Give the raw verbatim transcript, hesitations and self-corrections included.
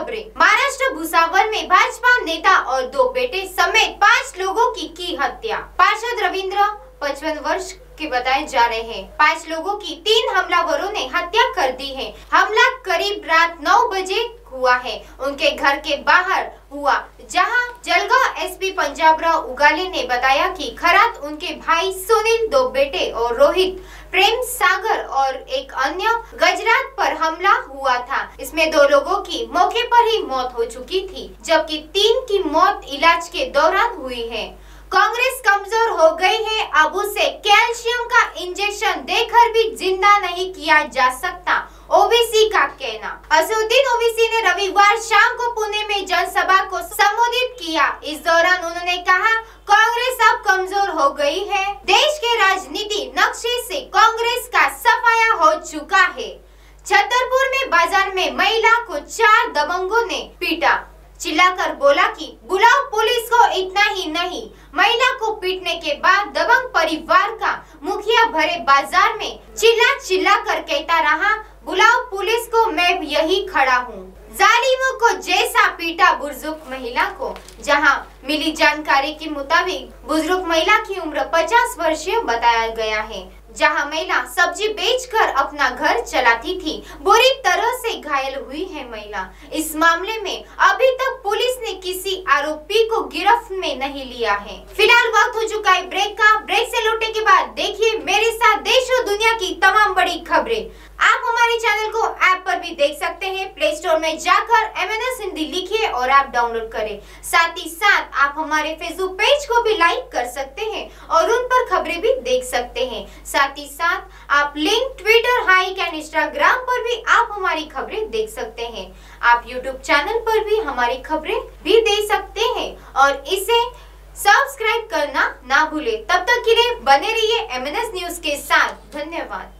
खबरें। महाराष्ट्र भुसावल में भाजपा नेता और दो बेटे समेत पांच लोगों की की हत्या। पार्षद रविंद्र पचपन वर्ष के बताए जा रहे हैं। पांच लोगों की तीन हमलावरों ने हत्या कर दी है। हमला करीब रात नौ बजे हुआ है। उनके घर के बाहर हुआ, जहां जलगांव एसपी पंजाबराव उगाले ने बताया कि खरात उनके भाई सुनील, दो बेटे और रोहित, प्रेम सागर और एक अन्य गजरात पर हमला हुआ था। इसमें दो लोगों की मौके पर ही मौत हो चुकी थी, जबकि तीन की मौत इलाज के दौरान हुई है। कांग्रेस कमजोर हो गई है, अब उसे कैल्शियम का इंजेक्शन देकर भी जिंदा नहीं किया जा सकता, ओबीसी का कहना। असदुद्दीन ओवैसी ने रविवार शाम को पुणे में जनसभा को संबोधित किया। इस दौरान उन्होंने कहा, कांग्रेस अब कमजोर हो गई है। देश के राजनीति नक्शे से कांग्रेस का सफाया हो चुका है। छतरपुर में बाजार में महिला को चार दबंगों ने पीटा। चिल्लाकर बोला कि बुलाओ पुलिस को। इतना ही नहीं, महिला को पीटने के बाद दबंग परिवार का मुखिया भरे बाजार में चिल्ला चिल्ला कर कहता रहा, बुलाओ पुलिस को, मैं यही खड़ा हूँ। जालिमों को जैसा पीटा बुजुर्ग महिला को। जहां मिली जानकारी के मुताबिक बुजुर्ग महिला की उम्र पचास वर्षीय बताया गया है। जहां महिला सब्जी बेचकर अपना घर चलाती थी, बुरी तरह से घायल हुई है महिला। इस मामले में अभी तक पुलिस ने किसी आरोपी को गिरफ्त में नहीं लिया है। फिलहाल वक्त हो चुका है ब्रेक का। ब्रेक से लौटने के बाद देखिए मेरे साथ देश और दुनिया की तमाम बड़ी खबरें। आप हमारे चैनल को ऐप पर भी देख सकते हैं। प्ले स्टोर में जाकर एमएनएस हिंदी लिखिए और ऐप डाउनलोड करें। साथ ही साथ आप हमारे फेसबुक पेज को भी लाइक कर सकते हैं और उन पर खबरें भी देख सकते हैं। साथ ही साथ आप link Twitter, Hike and Instagram पर भी आप हमारी खबरें देख सकते हैं। आप यूट्यूब चैनल पर भी हमारी खबरें भी देख सकते हैं और इसे सब्सक्राइब करना ना भूले। तब तक के लिए बने रहिए एमएनएस न्यूज के साथ। धन्यवाद।